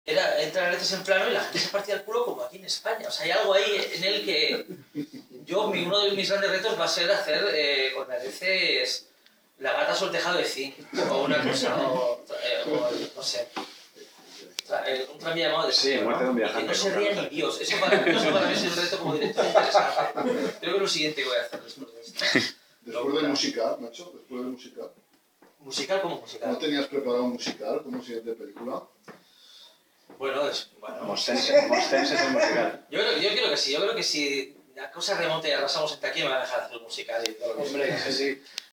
era entrar a veces en plano y la gente se partía el culo como aquí en España. O sea, hay algo ahí en el que uno de mis grandes retos va a ser hacer con narices la gata sobre el tejado de zinc o una cosa, o no sé. Un tranvía llamado de sí, muerte de un viajante. Que no se ría ni Dios. Eso para mí es un reto como director interesante. Creo que es lo siguiente que voy a hacer después de esto. Después del musical, Nacho, después del musical. ¿Musical como musical? ¿No tenías preparado un musical como siguiente película? Bueno, Mostense es el musical. Yo creo que sí. Yo creo que si la cosa remonta y arrasamos en taquilla me van a dejar hacer el musical y todo lo que Hombre, sí.